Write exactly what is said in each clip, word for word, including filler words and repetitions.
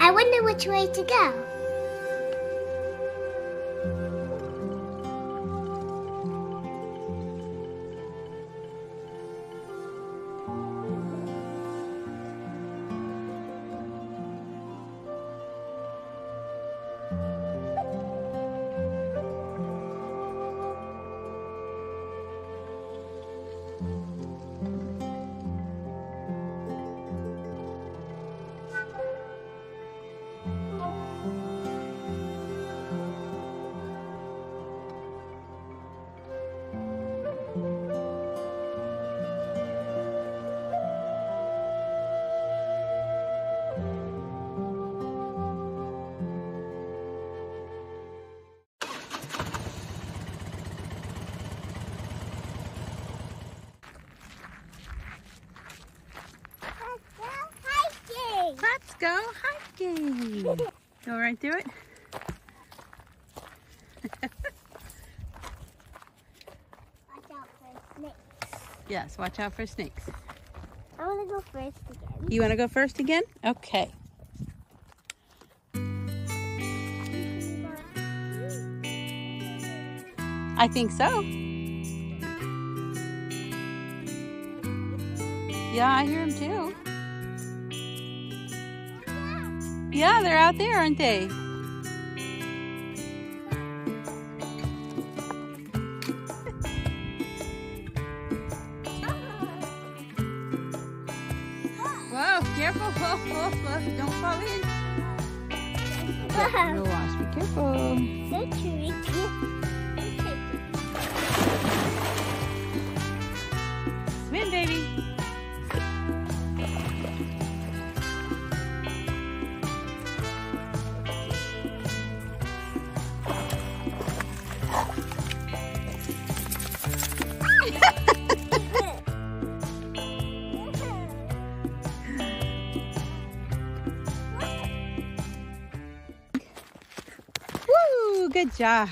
I wonder which way to go. Let's go hiking. Go right through it. Watch out for snakes. Yes, watch out for snakes. I want to go first again. You want to go first again? Okay. I think so. Yeah, I hear them too. Yeah, they're out there, aren't they? Whoa, careful. Whoa, whoa, whoa. Don't fall in. No wash. Be careful. So tricky. Swim, baby. Woo, good job.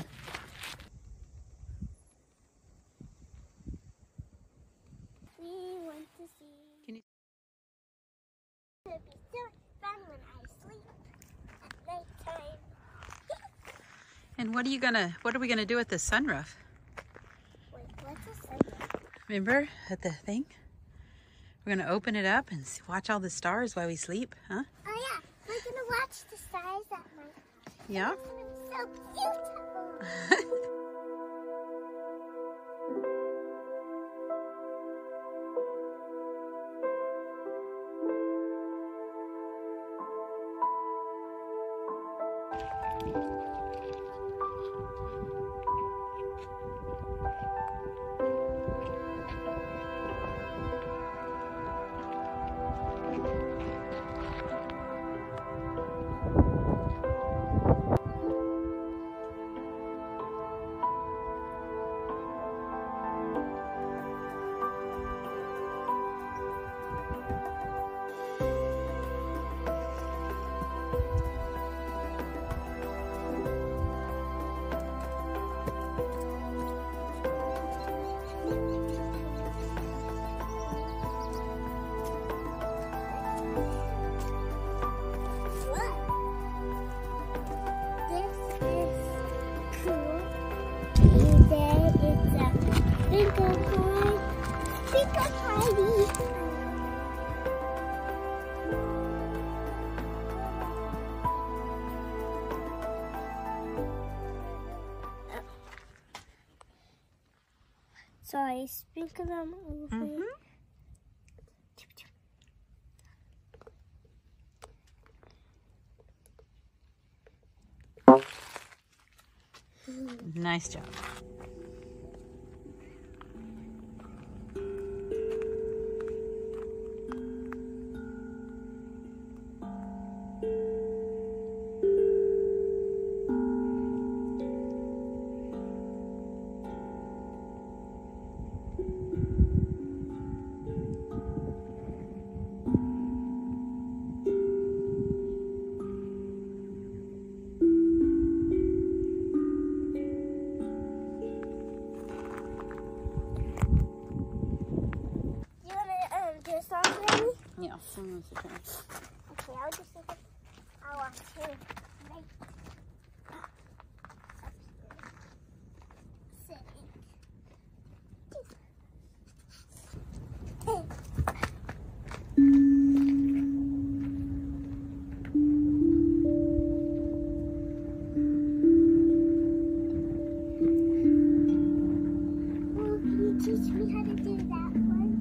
We want to see. Can you... It would be so fun when I sleep at nighttime. And what are you gonna, what are we gonna do with the sunroof? Wait, what's a sunroof? Remember at the thing? We're gonna open it up and see, watch all the stars while we sleep, huh? Oh yeah, we're gonna watch the stars at night. Yeah. It's so beautiful. So I sprinkle them over. Mm-hmm. Nice job. Yeah. Yeah. Okay, I'll just look at I want to right teach me how to do that one?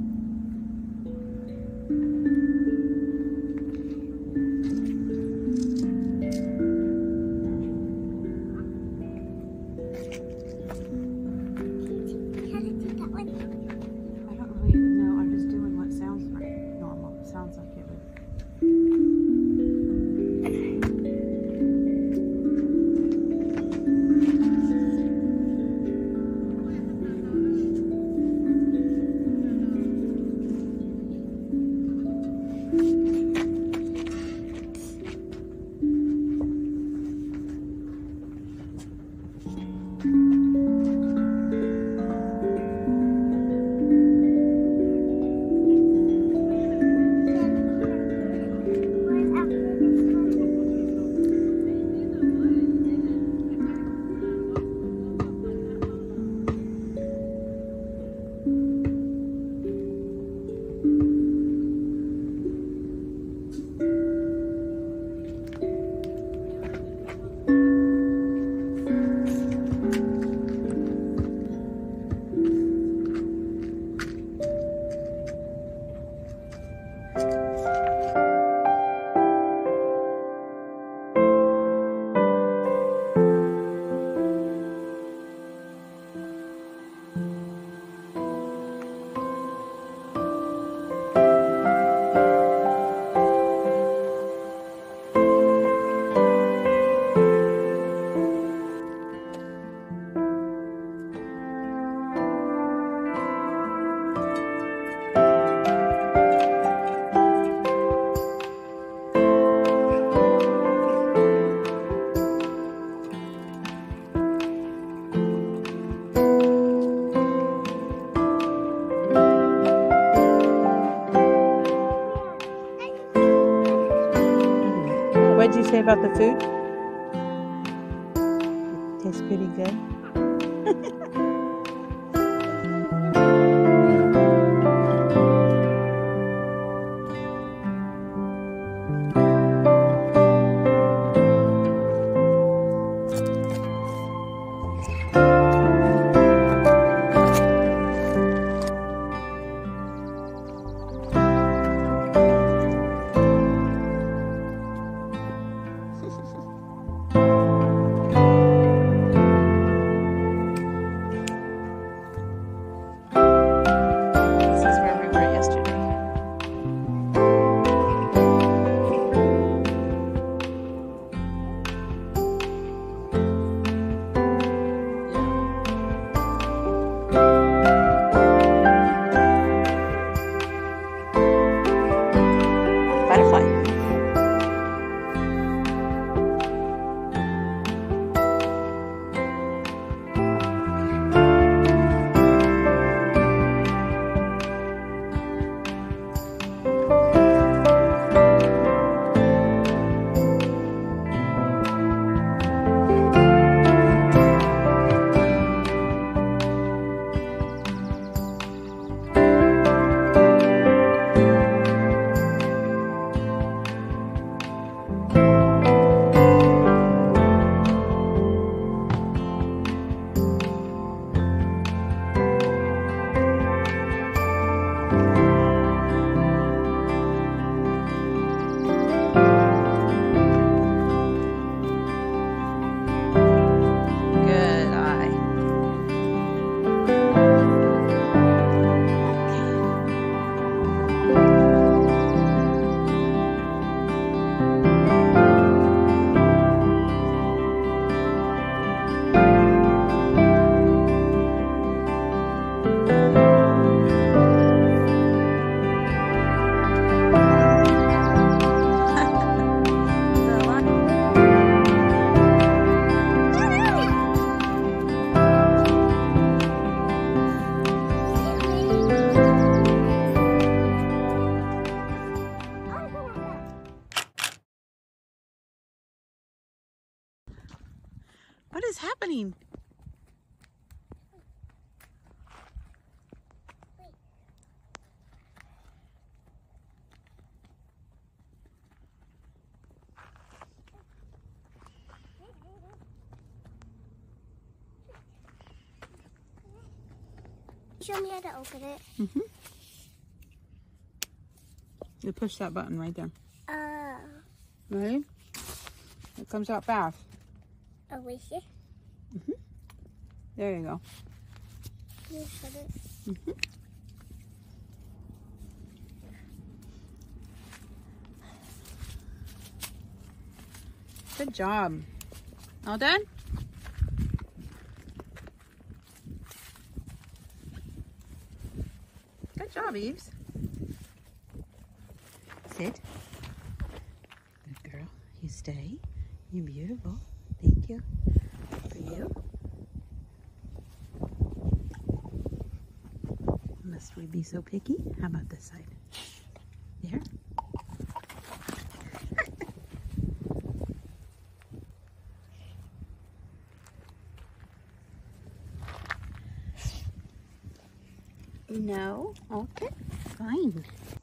Can you teach me how to do that one? I don't really know. I'm just doing what sounds normal. It sounds like it would. What did you say about the food? It tastes pretty good. is happening? Show me how to open it. Mm-hmm. You push that button right there. Uh, Ready? It comes out fast. over here. Mm-hmm. There you go. You shut it. Mm-hmm. Good job. All done? Good job, Eves. Sit. Good girl. You stay. You're beautiful. Thank you. For you. Must we be so picky? How about this side? There. No? Okay. Fine.